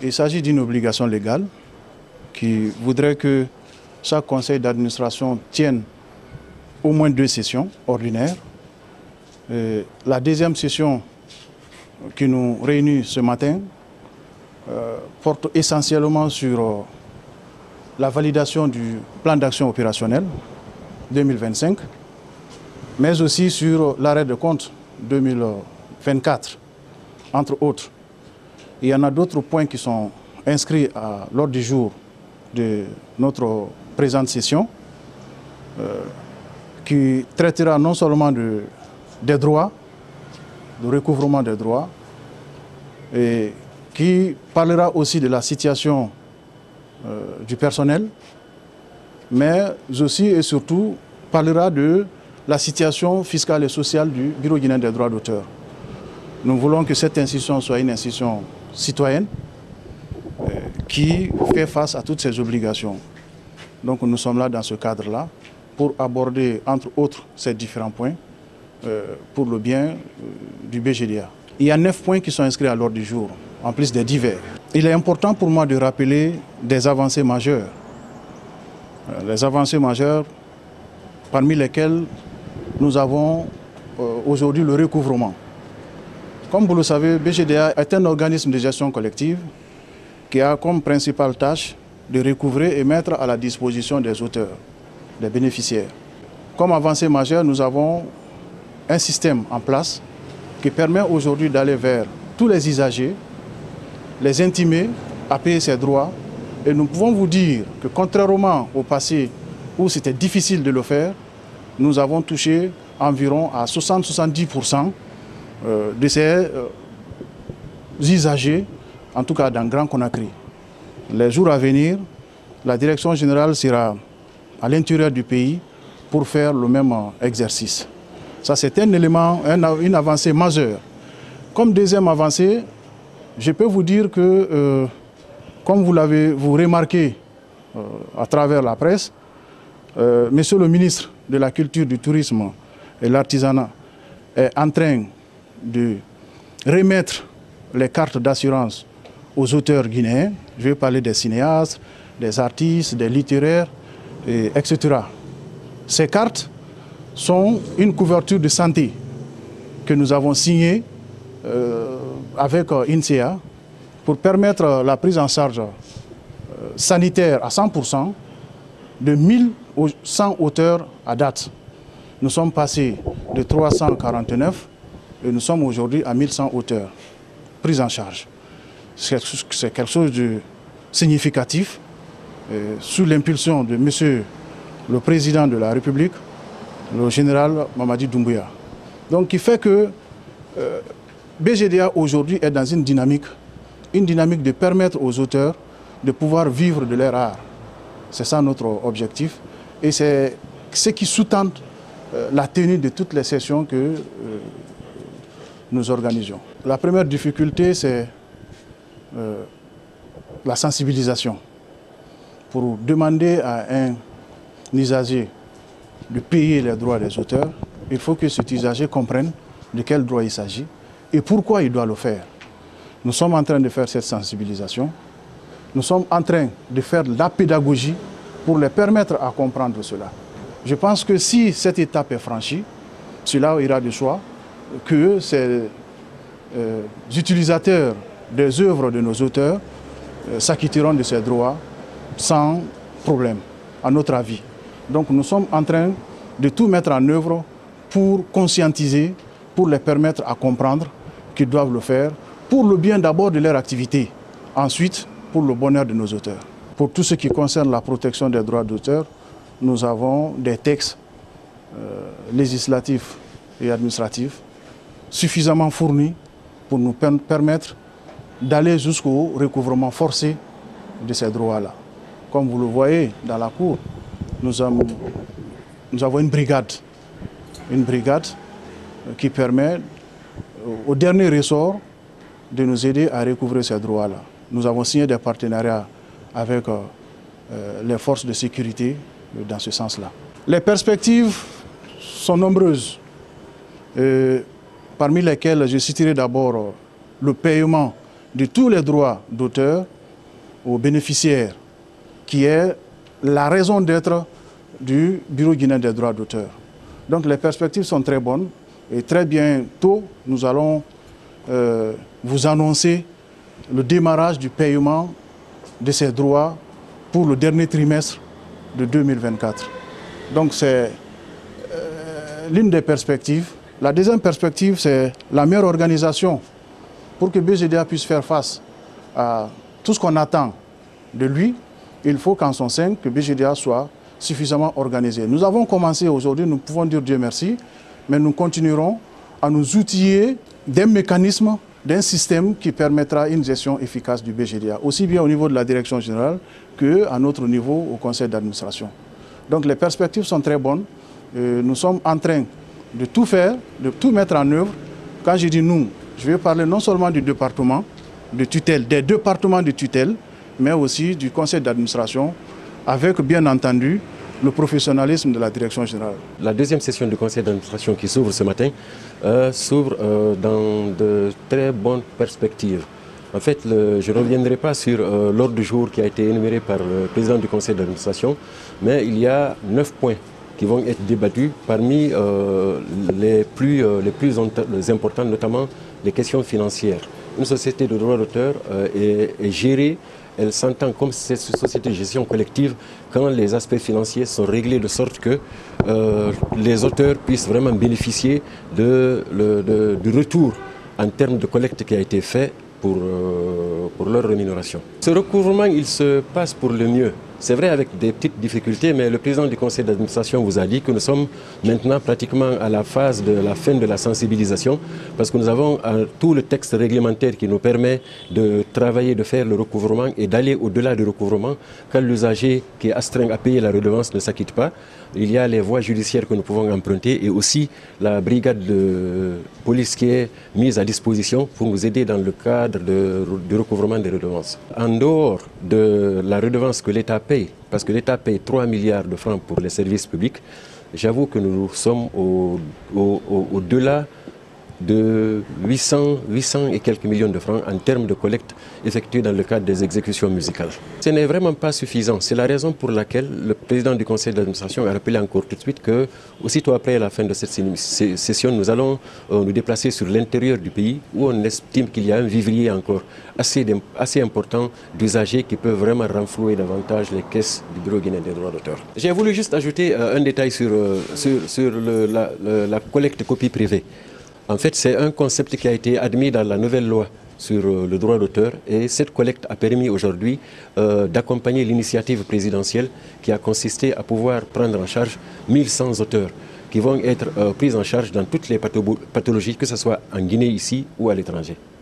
Il s'agit d'une obligation légale qui voudrait que chaque conseil d'administration tienne au moins 2 sessions ordinaires. La deuxième session qui nous réunit ce matin porte essentiellement sur la validation du plan d'action opérationnel 2025, mais aussi sur l'arrêt de compte 2024, entre autres. Il y en a d'autres points qui sont inscrits à l'ordre du jour de notre présente session, qui traitera non seulement des droits, du recouvrement des droits, et qui parlera aussi de la situation du personnel, mais aussi et surtout parlera de la situation fiscale et sociale du Bureau guinéen des droits d'auteur. Nous voulons que cette institution soit une institution citoyenne qui fait face à toutes ses obligations. Donc nous sommes là dans ce cadre-là pour aborder, entre autres, ces différents points pour le bien du BGDA. Il y a 9 points qui sont inscrits à l'ordre du jour, en plus des divers. Il est important pour moi de rappeler des avancées majeures. Les avancées majeures, parmi lesquelles nous avons aujourd'hui le recouvrement. Comme vous le savez, BGDA est un organisme de gestion collective qui a comme principale tâche de recouvrer et mettre à la disposition des auteurs, des bénéficiaires. Comme avancée majeure, nous avons un système en place qui permet aujourd'hui d'aller vers tous les usagers, les intimer à payer ses droits. Et nous pouvons vous dire que contrairement au passé où c'était difficile de le faire, nous avons touché environ à 60-70% de ces usagers, en tout cas dans Grand Conakry. Les jours à venir, la direction générale sera à l'intérieur du pays pour faire le même exercice. Ça, c'est un élément, une avancée majeure. Comme deuxième avancée, je peux vous dire que, comme vous l'avez remarqué à travers la presse, Monsieur le ministre de la Culture, du Tourisme et de l'Artisanat est en train de remettre les cartes d'assurance aux auteurs guinéens. Je vais parler des cinéastes, des artistes, des littéraires, etc. Ces cartes sont une couverture de santé que nous avons signée avec INSEA pour permettre la prise en charge sanitaire à 100% de 1100 auteurs à date. Nous sommes passés de 349 et nous sommes aujourd'hui à 1100 auteurs pris en charge. C'est quelque chose de significatif sous l'impulsion de Monsieur le Président de la République, le général Mamadi Doumbouya. Donc, qui fait que BGDA aujourd'hui est dans une dynamique de permettre aux auteurs de pouvoir vivre de leur art. C'est ça notre objectif et c'est ce qui sous-tend la tenue de toutes les sessions que nous organisons. La première difficulté, c'est la sensibilisation. Pour demander à un usager de payer les droits des auteurs, il faut que cet usager comprenne de quel droit il s'agit et pourquoi il doit le faire. Nous sommes en train de faire cette sensibilisation. Nous sommes en train de faire de la pédagogie pour les permettre à comprendre cela. Je pense que si cette étape est franchie, cela ira de soi que ces utilisateurs des œuvres de nos auteurs s'acquitteront de ces droits sans problème, à notre avis. Donc nous sommes en train de tout mettre en œuvre pour conscientiser, pour les permettre à comprendre qu'ils doivent le faire, pour le bien d'abord de leur activité, ensuite pour le bonheur de nos auteurs. Pour tout ce qui concerne la protection des droits d'auteur, nous avons des textes législatifs et administratifs suffisamment fournis pour nous permettre d'aller jusqu'au recouvrement forcé de ces droits-là. Comme vous le voyez dans la cour, nous avons une brigade qui permet au dernier ressort de nous aider à recouvrer ces droits-là. Nous avons signé des partenariats avec les forces de sécurité dans ce sens-là. Les perspectives sont nombreuses, parmi lesquelles je citerai d'abord le paiement de tous les droits d'auteur aux bénéficiaires, qui est la raison d'être du Bureau guinéen des droits d'auteur. Donc les perspectives sont très bonnes et très bientôt nous allons vous annoncer le démarrage du paiement de ces droits pour le dernier trimestre de 2024. Donc c'est l'une des perspectives. La deuxième perspective, c'est la meilleure organisation pour que BGDA puisse faire face à tout ce qu'on attend de lui. Il faut qu'en son sein, que BGDA soit suffisamment organisé. Nous avons commencé aujourd'hui, nous pouvons dire Dieu merci, mais nous continuerons à nous outiller d'un mécanisme, d'un système qui permettra une gestion efficace du BGDA, aussi bien au niveau de la direction générale qu'à notre niveau au conseil d'administration. Donc les perspectives sont très bonnes. Nous sommes en train de tout faire, de tout mettre en œuvre. Quand je dis nous, je vais parler non seulement du département de tutelle, des départements de tutelle, mais aussi du conseil d'administration, avec bien entendu le professionnalisme de la direction générale. La deuxième session du conseil d'administration qui s'ouvre ce matin s'ouvre dans de très bonnes perspectives. En fait, je ne reviendrai pas sur l'ordre du jour qui a été énuméré par le président du conseil d'administration, mais il y a 9 points qui vont être débattus parmi les plus importants, notamment les questions financières. Une société de droit d'auteur est gérée, elle s'entend comme cette société de gestion collective quand les aspects financiers sont réglés de sorte que les auteurs puissent vraiment bénéficier du retour en termes de collecte qui a été fait pour leur rémunération. Ce recouvrement, il se passe pour le mieux. C'est vrai avec des petites difficultés, mais le président du conseil d'administration vous a dit que nous sommes maintenant pratiquement à la phase de la fin de la sensibilisation, parce que nous avons tout le texte réglementaire qui nous permet de travailler, de faire le recouvrement et d'aller au-delà du recouvrement quand l'usager qui est astreint à payer la redevance ne s'acquitte pas. Il y a les voies judiciaires que nous pouvons emprunter et aussi la brigade de police qui est mise à disposition pour nous aider dans le cadre du recouvrement des redevances. En dehors de la redevance que l'État paye, parce que l'État paye 3 milliards de francs pour les services publics, j'avoue que nous sommes au-delà de 800 et quelques millions de francs en termes de collecte effectuée dans le cadre des exécutions musicales. Ce n'est vraiment pas suffisant. C'est la raison pour laquelle le président du conseil d'administration a rappelé encore tout de suite que, aussitôt après la fin de cette session, nous allons nous déplacer sur l'intérieur du pays où on estime qu'il y a un vivrier encore assez important d'usagers qui peuvent vraiment renflouer davantage les caisses du Bureau guinéen des droits d'auteur. J'ai voulu juste ajouter un détail sur la collecte copie privée. En fait, c'est un concept qui a été admis dans la nouvelle loi sur le droit d'auteur et cette collecte a permis aujourd'hui d'accompagner l'initiative présidentielle qui a consisté à pouvoir prendre en charge 1100 auteurs qui vont être pris en charge dans toutes les pathologies, que ce soit en Guinée ici ou à l'étranger.